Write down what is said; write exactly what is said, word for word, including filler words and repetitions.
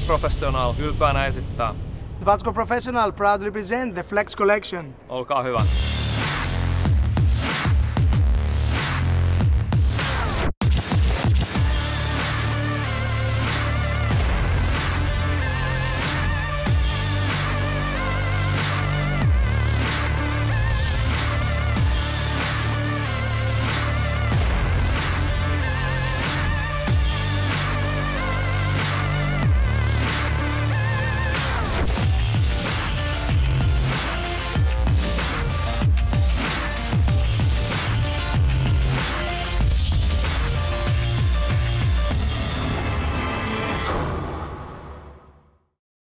Professional ylpeänä esittää. Vatsco Professional proudly present the Flex collection. Olkaa hyvä.